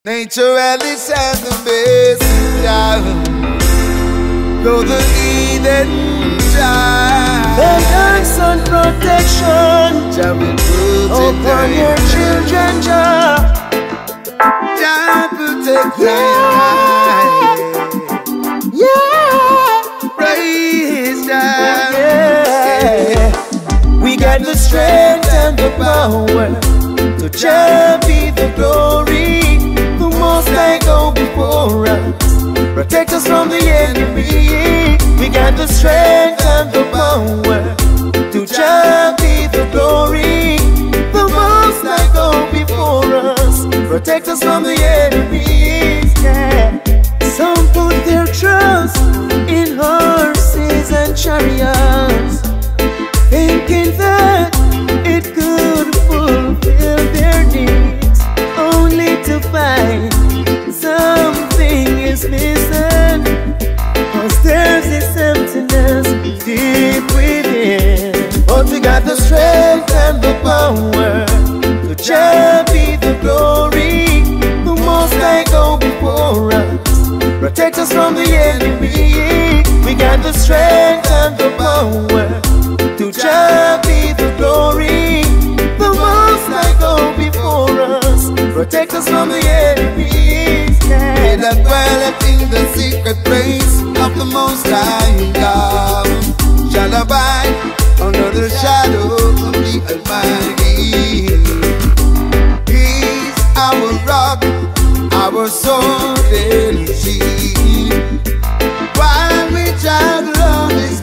Naturalist and the best, though the Eden child. The thanks and protection upon your children, Jah. Jah protect Yeah. Praise Jah. Yeah. We got the strength and the power. To Jah be the glory. The Most High go before us. Protect us from the enemy. We got the strength and the power. To Jah be the glory. The Most High go before us. Protect us from the enemies. Yeah. Some put their trust in horses and chariots, thinking that it could fulfill their needs, only to find something is missing. 'Cause there's this emptiness deep within. But we got the strength and the power. To Jah be the glory. The Most High go before us. Protect us from the enemy. We got the strength and the power. To Jah be the glory. The Most High go before us. Protect us from the enemies. They that dwelleth in the secret place of the Most High God shall abide under the shadow of the Almighty. He's our rock, our sword and shield, while we travel on this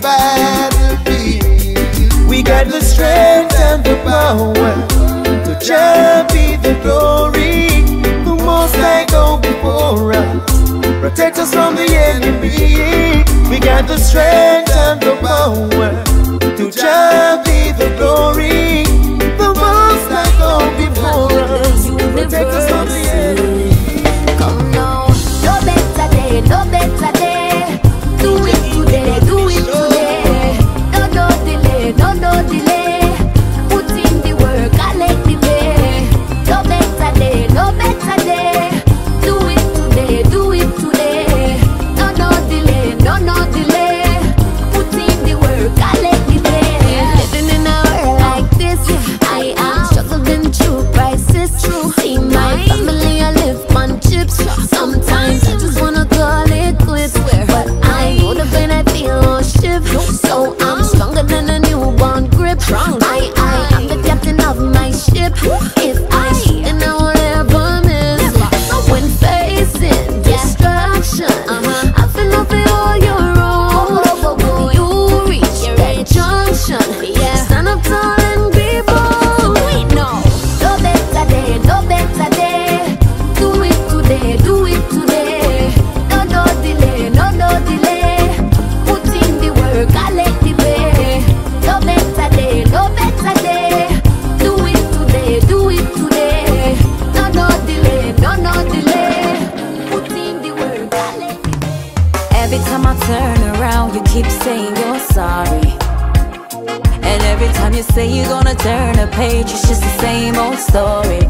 battlefield. We got the strength and the power. To Jah be the glory. The Most High go before us. Protect us from the enemy. We got the strength and the power. To Jah be the glory. The Most High go before us. Protect us from the enemy. Come now, no better day, no better day. Do it today, do it today. No delay, no delay. Put in the work, collect the pay. No better day, no better day. Do it today, do it today. No delay, no delay. Put in the work, collect the pay. Living in a world like this, I am struggling through crisis. See my family, I live on chips. Sometimes I just wanna call it quits, but I know the pain I feel won't shift. So I'm stronger than a newborn grip. I'm the captain of my ship. If I shoot, then I won't ever miss. When facing destruction, I feel nothing all your own. When you reach that junction, stand up tall and be bold. No better day, no better day. Do it today, do it today. No delay, no delay. Put in the work, collect the pay. No better day, no better day. Do it today, do it today. No delay, no delay. Put in the work, collect the pay. Every time I turn around, you keep saying you're sorry. And every time you say you're gonna turn a page, it's just the same old story.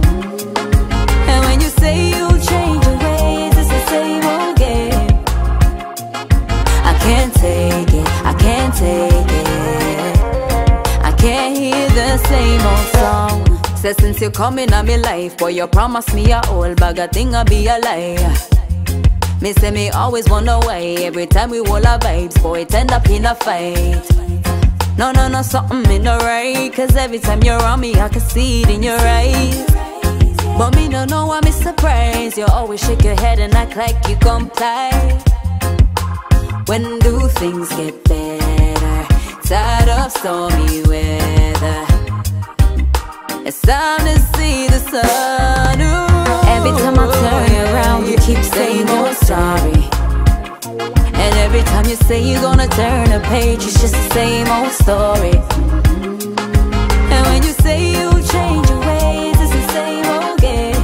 And when you say you'll change your ways, it's the same old game. I can't take it, I can't take it. I can't hear the same old song. Said since you come in my life, boy, you promised me a whole bag of thing, I'll be a lie. Me say me always wonder why every time we hold our vibes, boy, it end up in a fight. No, something ain't no right. 'Cause every time you're around me, I can see it in your eyes. But me no know I'm surprised. You always shake your head and act like you comply. When do things get better? Tired of stormy weather. It's time to see the sun. Ooh. Every time I turn around, you keep saying you're sorry. And every time you say you're gonna turn a page, it's just the same old story. And when you say you'll change your ways, it's the same old game.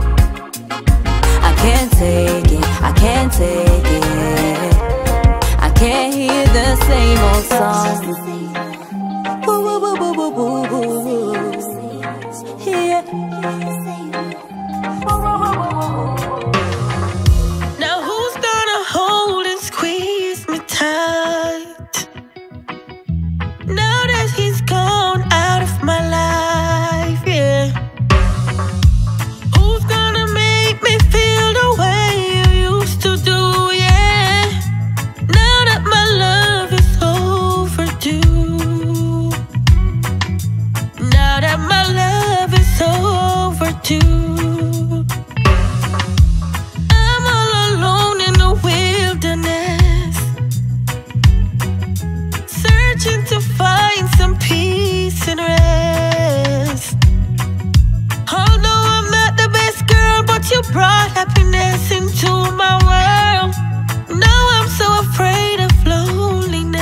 I can't take it, I can't take it. I can't hear the same old song. Woo, woo, woo, woo, woo, woo, woo, woo. Yeah. do. I'm all alone in the wilderness, searching to find some peace and rest. Although I'm not the best girl, but you brought happiness into my world. Now I'm so afraid of loneliness.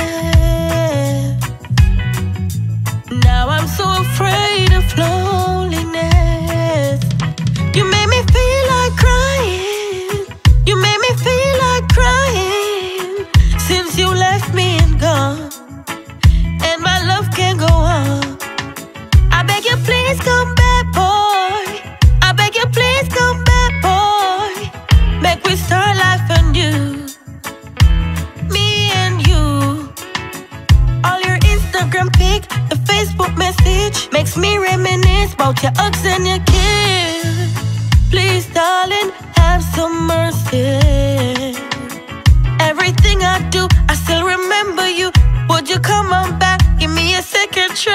Now I'm so afraid of loneliness. You made me feel like crying. You made me feel like crying. Since you left me and gone, and my love can't go on. I beg you please come back, boy. I beg you please come back, boy. Make we start life anew, me and you. All your Instagram pic, the Facebook message makes me reminisce about your hugs and your kiss. Please, darling, have some mercy. Everything I do, I still remember you. Would you come on back? Give me a second try.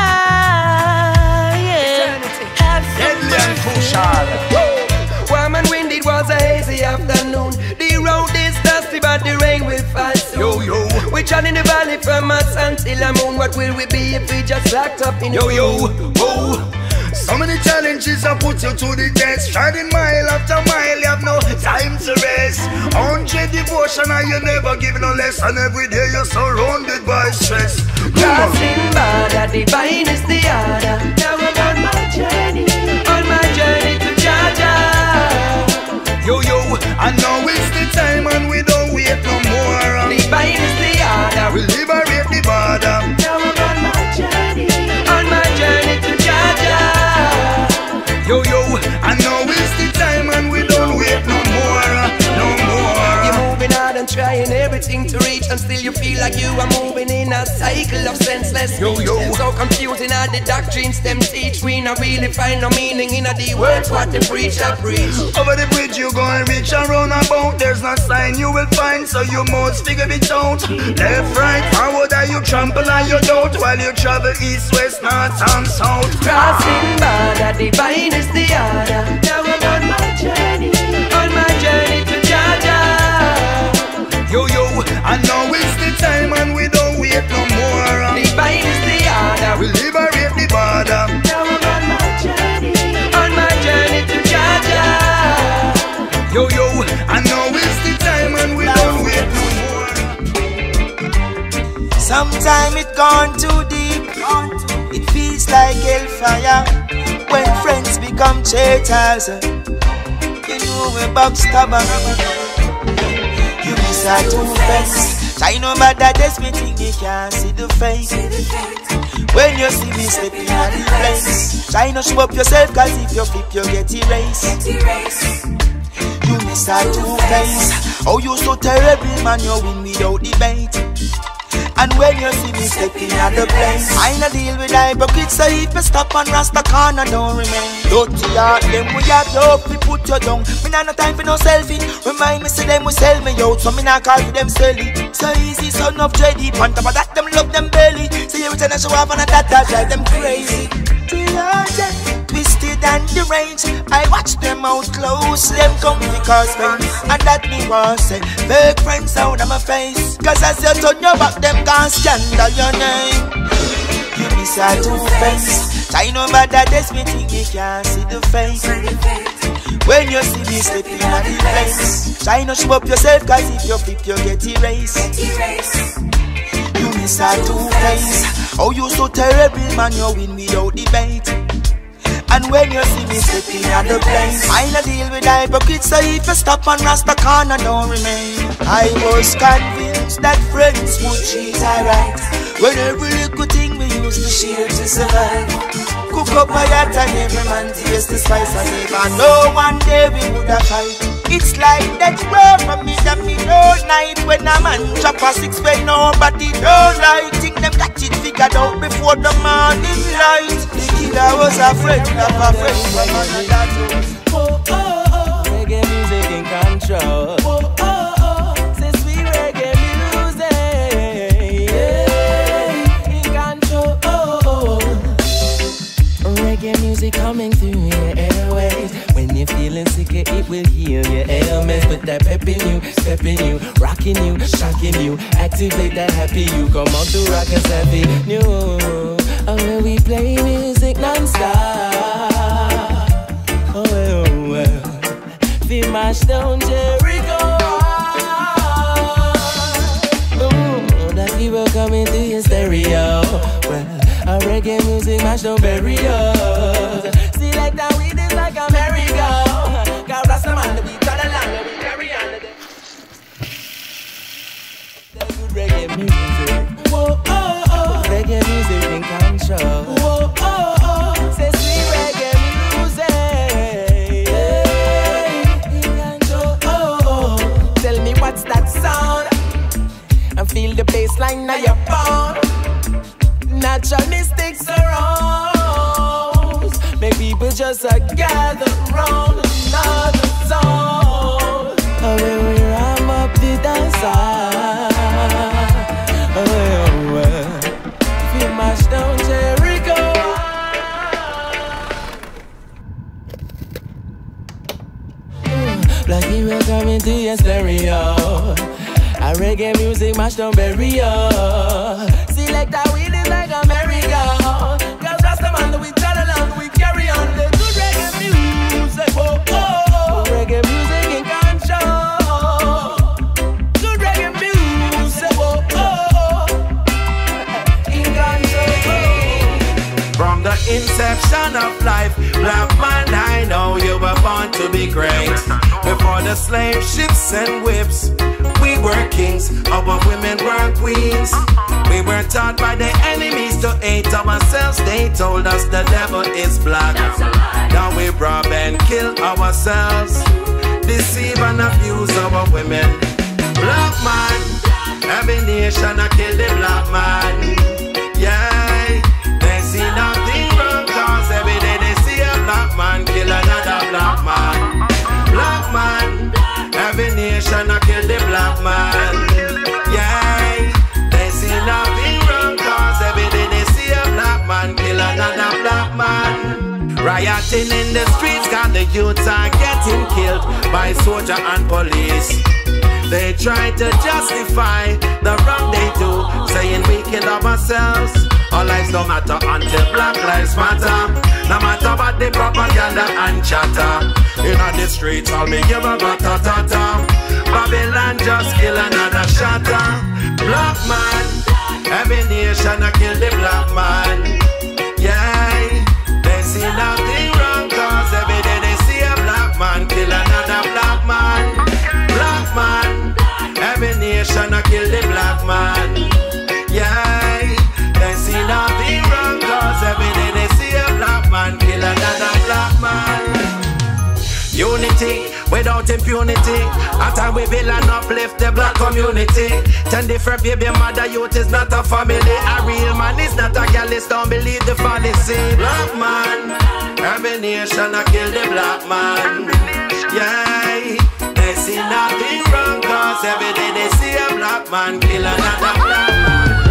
Yeah. Have some mercy. Warm and windy, it was a hazy afternoon. The road is dusty, but the rain will fall soon. Yo, yo. We chant in the valley from us until the moon. What will we be if we just locked up in Yo, the yo, room? oh. So many challenges I put you to the test. Striding mile after mile, you have no time to rest. 100 devotion and you never give no less. And every day you're surrounded by stress. Crossing border, divine is the order. Now I'm on my journey to Georgia. Yo, yo, I know it's the time and we don't wait no more. Divine is the order. We liberate the border. Now I'm on my journey to Georgia. Yo, yo, I know it's the time and we don't wait no more. No more. You're moving hard and trying everything to reach, and still you feel like you are moving in a cycle of senseless Yo, yo. speech. So confusing all the doctrines them teach. We not really find no meaning in the words what the preacher preach. Over the bridge you go and reach around about. There's no sign you will find, so you must figure it out. Left, right, forward, and you trample and you doubt, while you travel east, west, north, and south. Crossing border, divine is the order. Now I'm on my journey to Georgia. Yo, yo, I know it's the time and we don't wait no more. Divine is the order. We liberate the border. Now I'm on my journey to Georgia. Yo, yo, I know it's the time and we don't wait no more. Sometime it gone too deep. It feels like hellfire when friends become traitors. You know we backstabber. You miss a two-face. Try no matter this, me think you can't see the face. When you see me stepping on the place, try not show up yourself, cause if you flip you get erased. You miss a two-face. Oh, you so terrible, man, you win without debate. And when you see me stepping at the place, I no deal with hypocrites, so if you stop and Rasta corner don't remain. Dirty heart, them we have you up, we put you down. Me nah no time for no selfie. Remind me, say them we sell me out, so me nah call for them selling. So easy, son of Jedi, on top of that them love them belly. See every time I show up and that drive them crazy. Twisted and deranged, I watch them out close. Them come because pain, and that me was say fake friends out of my face. Cause as you turn your back, them can't scandal your name. You miss a two-face. Try no matter this, me think you can't see the face. When you see me slipping on the place, try not show up yourself, cause if you flip you get erased. You miss a two-face. Oh, you so terrible, man, you win without debate. And when you see me slipping at the place, I no deal with hypocrites, so if you stop and Rasta corner don't remain. I was convinced that friends would treat I right, when every little thing we used to share to survive. Cook up my heart and every man taste the spice, and never know one day we would have fight. It's like that word from me that me don't night, when a man drop a six when nobody don't like. Think them got it figured out before the morning light. The killer was a friend of a friend from another. Oh, oh, oh, reggae music in control. Oh, oh, oh, say sweet reggae music, yeah, in control. Oh, oh, oh. Reggae music coming through your airways. reggae, it will heal your ailments. Put that pep in you, step in you, rocking you, shocking you. Activate that happy you. Come on to rock us happy new. Oh, when we play music non-stop. Oh, well. We mash down Jericho. Oh, that people coming through your stereo. Well, our reggae music mash down barriers. See like that weed is like a merry-go. God bless the man, we turn along, we carry on. That good reggae music. Whoa, oh, oh. Reggae music in control. Whoa, oh, oh. Say sweet reggae music. Yeah, in control. Oh, oh. Tell me what's that sound? And feel the bass line of your bone. Natural mystics around. Make people just gather round another song. Oh, when we ram up the dancer. Oh, well. We mash down Jericho. Black hero coming to your stereo. A reggae music mash down barrier. See like that weed is like a merry-go. Cause that's the man that we turn along, we carry on. The good reggae music, oh, oh, oh. Reggae music in control. Good reggae music, oh, oh, oh. In control. From the inception of life, black man, I know you were born to be great. Before the slave ships and whips, we were kings, our women were queens. We were taught by the enemies to hate ourselves. They told us the devil is black. Now we rob and kill ourselves, deceive and abuse our women. Black man, every nation I kill the black man. Yeah, they see nothing wrong, cause every day they see a black man kill another black man. Black man, every nation I kill the black man. Yeah, they see nothing wrong, cause every day they see a black man kill another black man. Rioting in the streets, got the youths are getting killed by soldier and police. They try to justify the wrong they do, saying we kill ourselves. Our lives don't matter until Black Lives Matter. No matter what the propaganda and chatter. In the streets, I'll be give a rat-a-ta-ta. Babylon just kill another shatter. Black man, every nation I kill the black man. Yeah, they see nothing wrong, cause every day they see a black man kill another black man. Black man, every nation I kill the black man. Yeah, they see nothing wrong, cause every day they see a black man kill another black man. Unity without impunity. At time we build and uplift the black community. 10 different baby mother youth is not a family. A real man is not a girl, don't believe the fantasy. Black man, every nation I kill the black man. Yeah, they see nothing wrong, cause every day they see a black man kill another black man.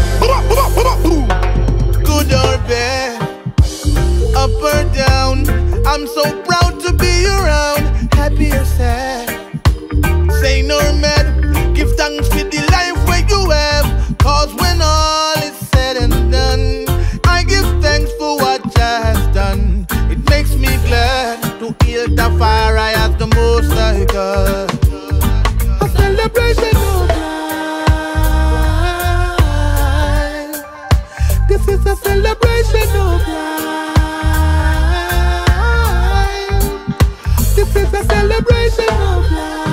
Good or bad, up or down, I'm so proud to be around. Happy or sad, say no mad, give thanks for the life where you have. Cause when all is said and done, I give thanks for what Jah has done. It makes me glad to hear the fire I have the most I got. A celebration of life. This is a celebration of life. This is a celebration of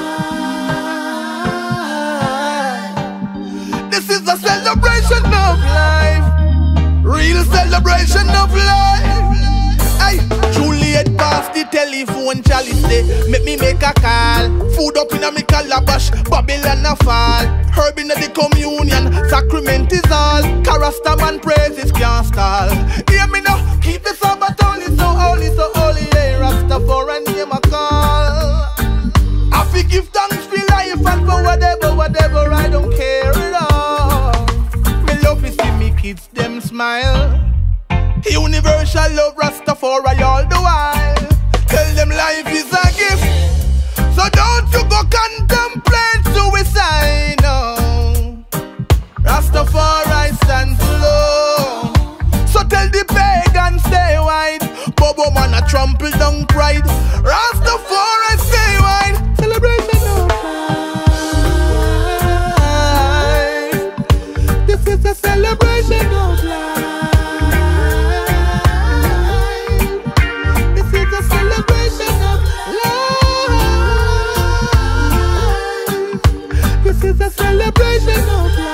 life. This is a celebration of life. Real celebration of life. Hey, Juliet pass the telephone chalice day. Make me make a call. Food up in a me calabash. Babylon a fall. Herb in the communion. Sacrament is all. Karasta man praises can't stall. Hear me now. Keep the Sabbath holy, so holy, so holy. Hey, Rastafari name a call. I fi give thanks for life and for whatever, I don't care at all. Me love to see me kids them smile. Universal love Rastafari all the while. Tell them life is a gift. So don't you go contemplate suicide, no. Rastafari stand slow. So tell the pagan stay wide. Bobo man a trample down pride. Rastafari stay wide. Celebrate the new life. This is a celebration of life. This is a celebration of life. This is a celebration of life.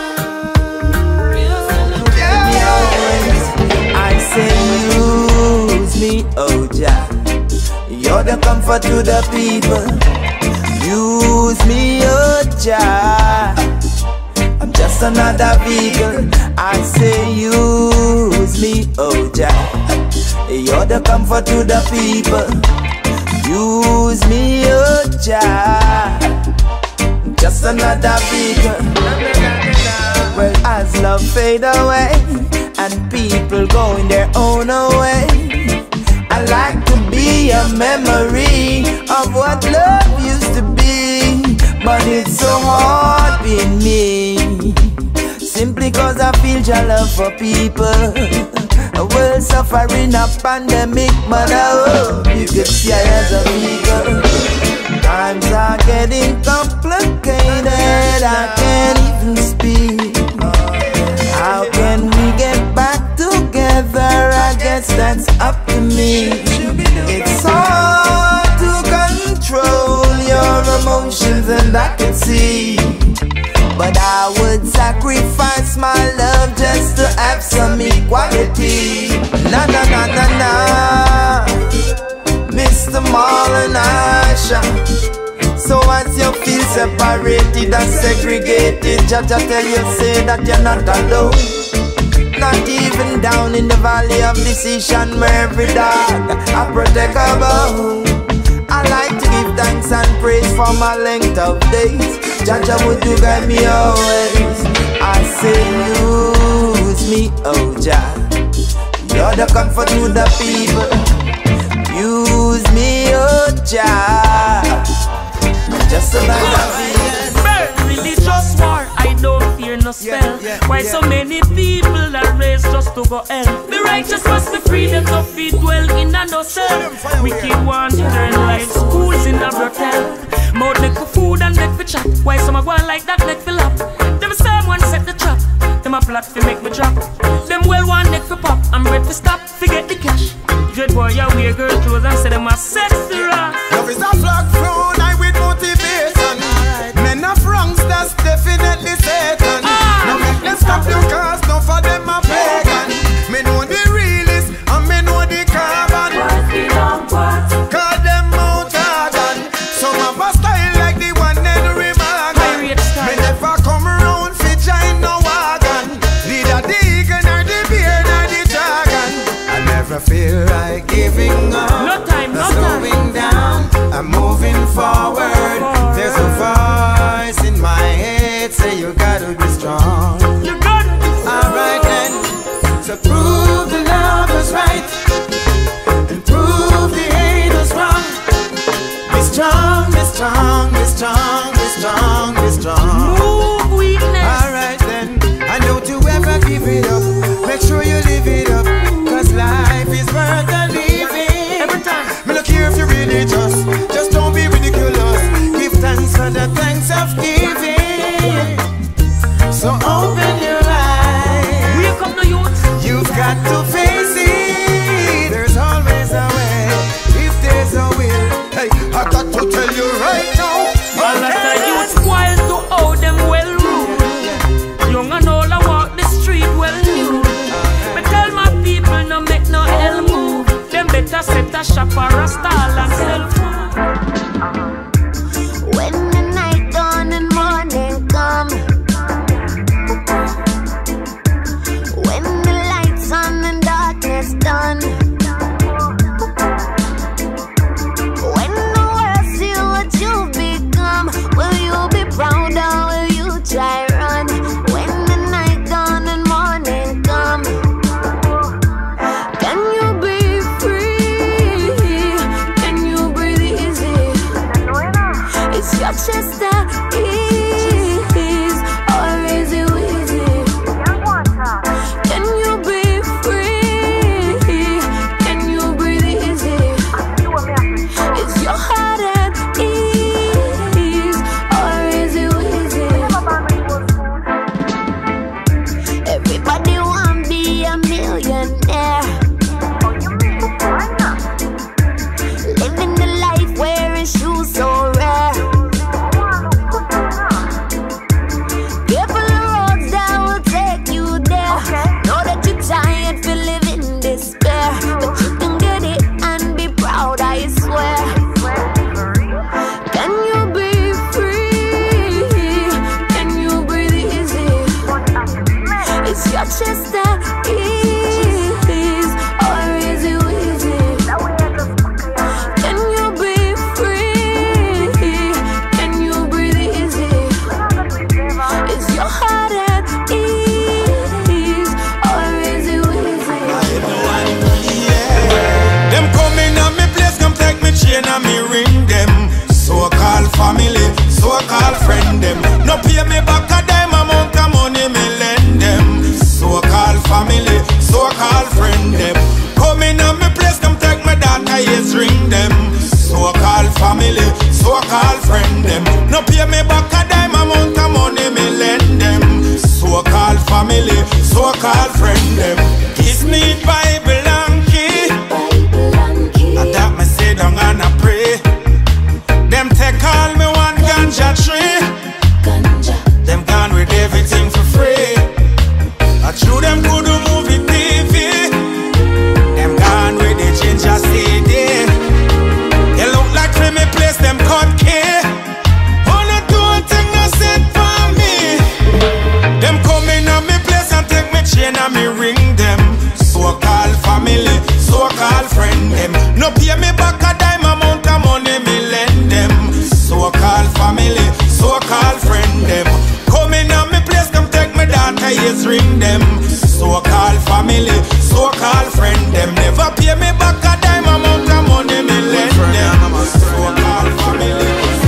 I say use me, oh Jah. You're the comfort to the people. Use me, oh Jah. I'm just another vehicle. I say use me, oh Jah. You're the comfort to the people. Use me, oh Jah. Just another vehicle. Well, as love fade away and people going their own way, I like to be a memory of what love used to be. But it's so hard being me, simply cause I feel your love for people. A world suffering a pandemic, but I hope you could see I as a people. Times are getting complicated, I can't even speak. How can we get back together? I guess that's up to me. It's hard to control your emotions and I can see, but I would sacrifice my love just to have some equality. Na na na na na, Mr. Marlon Asha. So as you feel separated and segregated, Jaja tell you say that you're not alone. Not even down in the valley of decision where every dog I protect a bone. I like to give thanks and praise for my length of days. Jaja would you guide me always. I say use me, oh Jah. You're the comfort to the people. Use me, oh Jah. Just a man religious war, I don't fear no spell. Why so many people are raised just to go hell? The righteous must be free, them no feet dwell in a no cell. Wicked want eternal life, schools in a brothel. Mouth neck for food and neck for chop. Why some a go on like that neck for lap? Them same one set the trap. Them a plot to make me drop. Them well one neck for pop. I'm ready to stop, forget the cash. Dread boy, ya wear girl clothes and say them a sexy rock. Love is a flag thrown, I with motivation. Men of wrongs, that's definitely Satan. Now make them stop your cars, none for them a pagan. Me know the realist, and me know the carbon. Call them Mount Argon. Some of a style like the one Henry Morgan. Me never come around fi join no wagon. Neither the eagle nor the bear nor the dragon. I never feel like giving up. No time, no slowing down, I'm moving forward. There's a voice in my head say you gotta be strong. You gotta be strong. Alright then, so prove the love is right and prove the hate is wrong. Be strong, be strong, be strong, be strong, be strong. Move weakness. Alright then, and don't you ever give it up. Make sure you live it up, cause life is worth the living. Every time. Me look here if you really just don't be ridiculous. Give thanks for the thanks of giving. pay me back a dime amount of money me lend them. So-called family, so-called friend them. Kiss me Bible and key. And that me say down and I pray. Them take all me one ganja tree. Them gone with everything for free. I chew them good movie TV. Them gone with the ginger CD. They look like for me place them cut key. Wanna do a thing I said for me. Them come in on me place and take me chain and me ring them. So-called family, so-called friend them. No pay me back a dime amount of money me lend them. So-called family, so-called friend them. Come in on me place, come take me daughter, yes ring them. So-called family, so-called friend them. Never pay me back a dime amount of money me lend them. So-called family.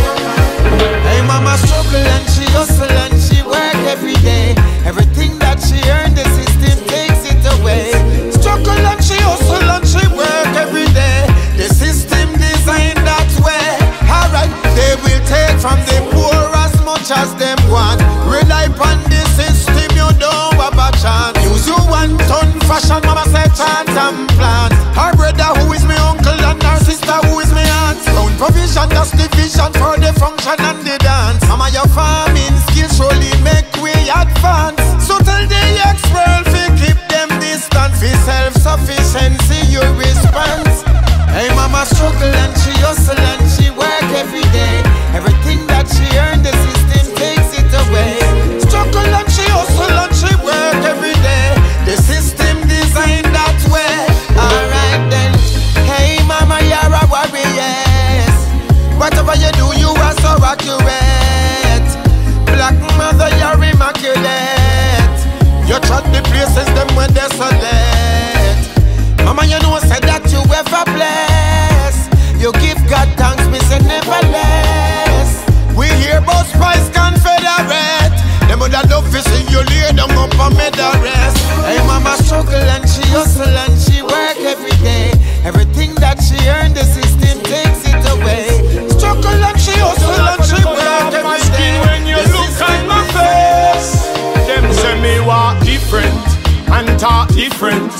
Hey, mama struggle and she hustle and she work every day. Everything that she earned, the system takes it away. Struggle and she hustle and she work every day. The system designed that way. Alright, they will take from the poor as much as them want. Rely upon the system, you don't have a chance. Use you one ton fashion, mama say chant and plant. Her brother who is my uncle and her sister who is my aunt. Round provision, that's the vision for the function and the dance. Mama, your farming skills surely make we advance. So tell the ex-world to keep them distant. For self-sufficiency, your response. Hey, mama struggle and she hustle and she work every day. Everything that she earned, the system takes it away. Struggle and she hustle and she work every day. The system designed that way. Alright then. Hey, mama, you're a warrior. Whatever you do, you are so accurate. Black mother, you're immaculate. You trot the places them when they're so late. Mama, you know said that you ever bless. You give God thanks, me say never less. We hear about Spice Confederate. Them would have love to see you lay down up and made the rest. Hey, mama struggle and she hustle and she work every day. Everything that she earned, the system takes it away. Struggle and she hustle and she work every day. When you look at my face, them say me walk different and talk different.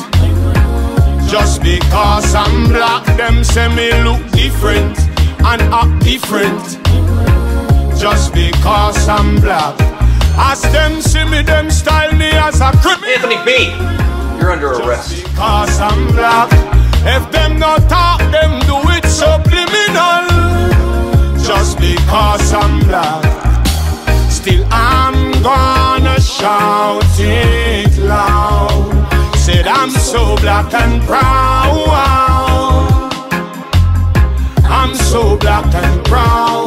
Just because I'm black, them say me look different and act different. Just because I'm black, as them see me, them style me as a criminal. Anthony B, you're under arrest. Just because I'm black, if them not talk, them do it subliminal. Just because I'm black, still I'm gonna shout it loud. Said I'm so black and proud. I'm so black and proud.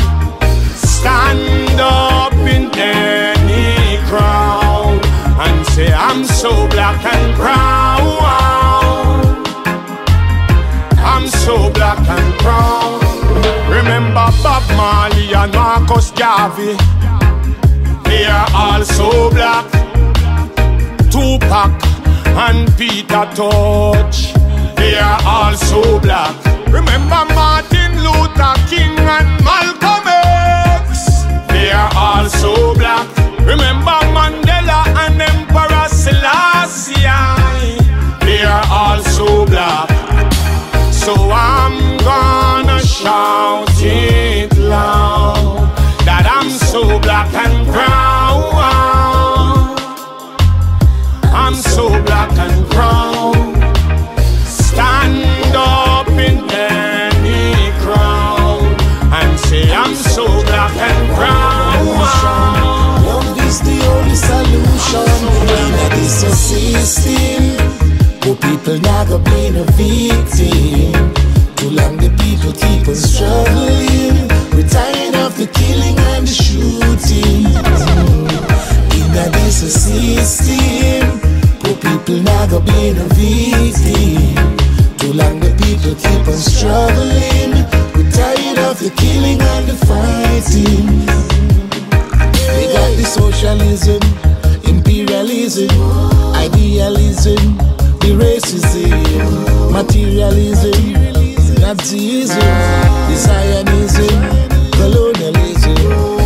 Stand up in any crowd and say I'm so black and proud. I'm so black and proud. Remember Bob Marley and Marcus Garvey, they are all so black. Tupac and Peter Tosh, they are all so black. Remember Martin Luther King and Malcolm X, they are all so black. Remember Mandela and Emperor Selassie, they are all so black. So I'm gonna shout it loud that I'm so black and proud. I'm so black and proud. Stand up in any crowd and say I'm so black and proud. Love is the only solution in this system. Poor people not gonna be a victim. Too long the people keep on struggling. We're tired of the killing and the shooting. In this system, poor people not gonna be a victim. Too long the people keep on struggling. We're tired of the killing and the fighting. We got the socialism, imperialism, idealism, the racism, materialism, Nazism, the Zionism, colonialism.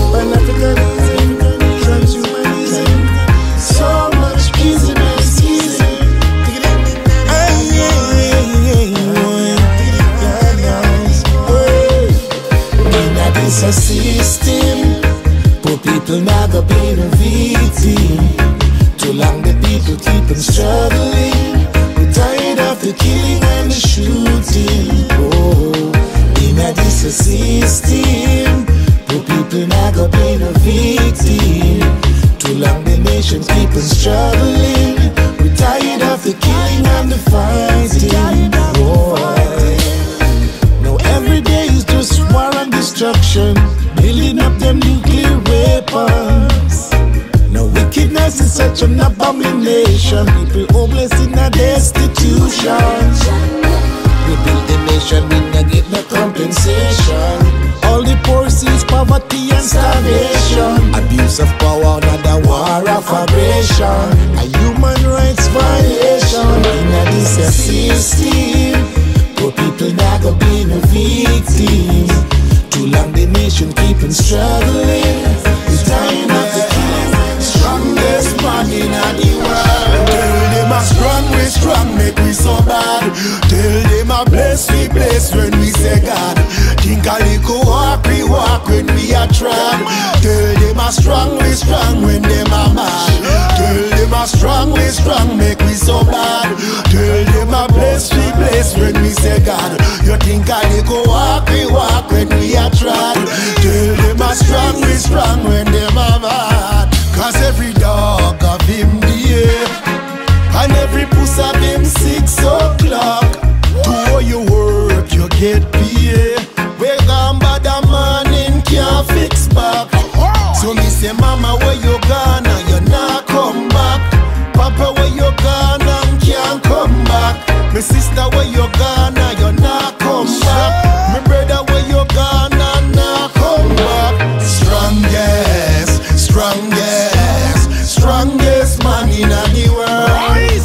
the killing and the shooting. Oh, in a this system, poor people now go be no victim. Too long the nation keep on struggling. We're tired of the killing and the fighting. Now every day is just war and destruction, building up them nuclear weapons. Now wickedness is such an abomination. People homeless in a destitution. We build the nation, we not get no compensation. All the poor sees poverty and starvation. Abuse of power, another war of aggression. A human rights violation. In a this system, poor people now go be no victims. Too long the nation keep on struggling. It's time of the killing. Strongest man in the world. Tell them a strong, make we so bad. Tell them a bless when we say God. Think a little walk when we are trod. Tell them a strong when them a mad. Tell them a strong, make we so bad. Tell them a bless when we say God. You think a little walk when we are trod. Tell them a strong when them a mad. Cause every dog of him day, and every puss of him 6 o'clock. To how you work, you get paid. We gone bad a morning, can't fix back. So me say, mama, where you gone and you not come back? Papa, where you gone and can't come back? My sister, where you gone and you not come back? My brother, where you gone and not come back? Strongest man in the world.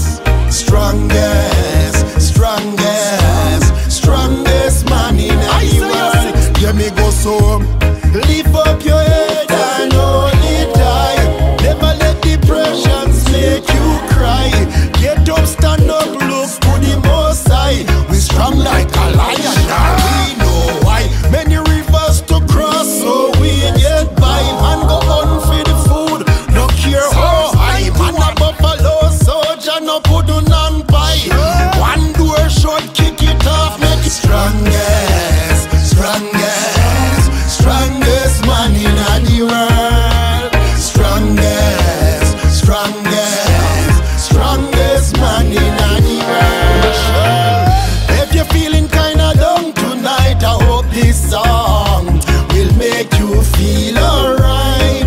Strongest man in the world. Yeah, me go so. Lift up your head and hold it high. Never let depressions make you cry. Get up, stand up, look to the most high. We strong like a lion, now we know why. Many rivers to cross, so we get by. Man go on for the food, no care how high. Man a buffalo soldier, no put on pie. One door shut, kick it off, make it strongest man in the world. Strongest man in the world. If you're feeling kinda down tonight, I hope this song will make you feel alright.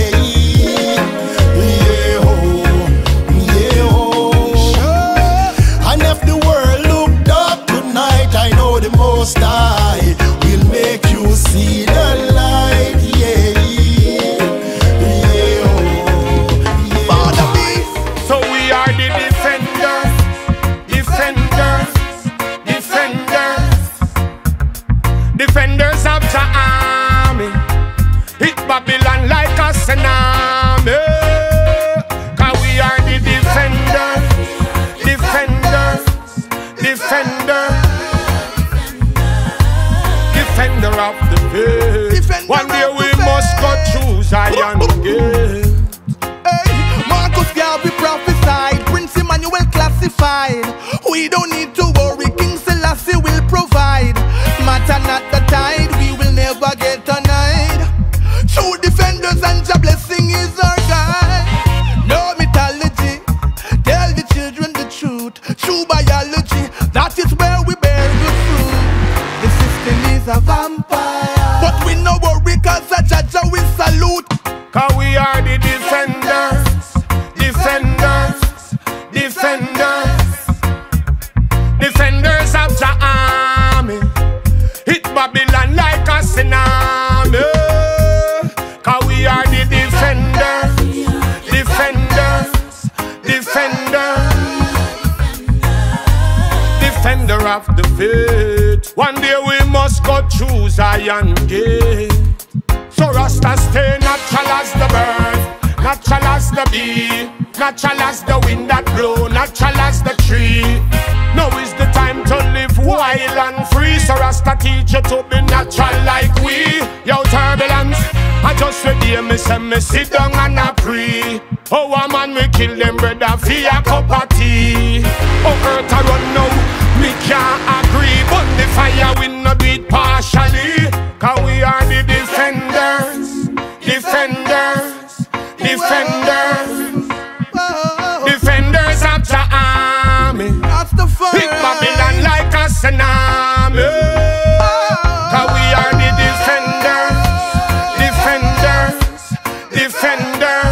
And if the world looked up tonight, I know the Most High will make you see the light. So we are the defenders, defenders of the army. Hit Babylon like a tsunami. 'Cause we are the defenders, defender of the faith. One day we must go through Zion gate. Hey, Marcus Garvey prophesied, Prince Emmanuel classified. We don't need to worry, King Selassie will provide. Matter not the tide, we will never get denied. True defenders and your blessing is our guide. No mythology, tell the children the truth. True biology, that is where we bear the fruit. The system is a vampire, but we no worry cause a judge we salute. 'Cause we are the defenders, defenders of the army. Hit Babylon like a tsunami. 'Cause we are the defenders, defender of the faith. One day we must go through Zion gate. So Rasta stay natural as the bird, natural as the bee, natural as the wind that blow, natural as the tree. Now is the time to live wild and free. So Rasta teach you to be natural like we. Yo, turbulence, I just read here, me say me sit down and I pray. Oh, a man we kill them brother for a cup of tea. Oh, earth I run now. can't agree, but the fire we no do it partially. Cause we are the defenders, defenders, defenders, defenders of the army. That's the fire. Big Babylon like a tsunami. Cause we are the defenders, defenders, defenders,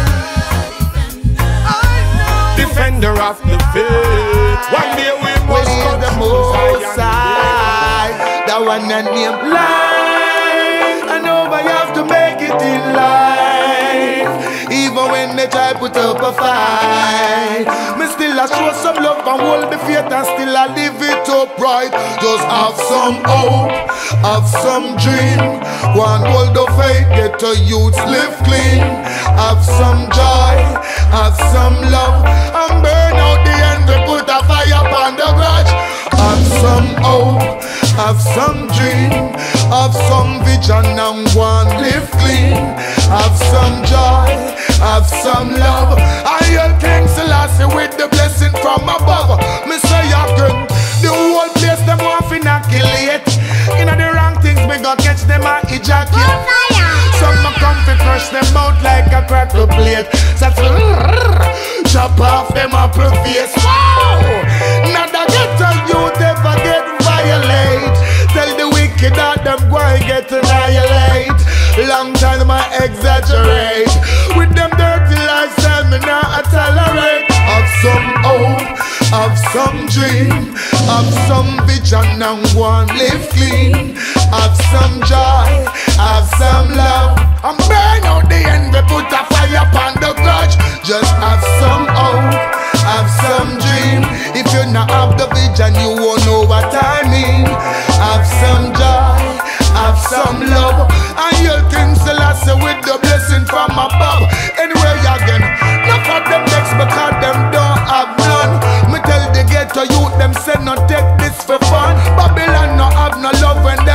defender of the faith. One day we must come the most high. That one and name life. I know I have to make it in life. Even when they try put up a fight, me still I show some love and hold the faith and still I live it upright. Just have some hope, have some dream. One hold the faith, get the youths live clean. Have some joy, have some love, and burn out the envy, put a fire upon the grudge. Have some hope, have some dream, have some vision and one live clean. Have some joy, have some love. I hear King Selassie with the blessing from above. Me say again, the whole place them want to inoculate. You know the wrong things, me go catch them and ejaculate. Some a come to crush them out like a cracker plate. So chop off them apple face. Wow! Now the ghetto youth ever get violate. Tell the wicked that them go and get annihilate. Long time I exaggerate. With them dirty lifestyle me not tolerate. Have some hope, have some dream, have some vision and one live clean. Have some joy, have some love, and burn out the envy, put a fire upon the grudge. Just have some hope, have some dream. If you not have the vision, you won't know what I mean. Have some joy, have some love, and you'll King Selassie with the blessing from above. Anyway again, enough of them next because them don't have none. Me tell the ghetto youth them say no take this for fun. Babylon no have no love when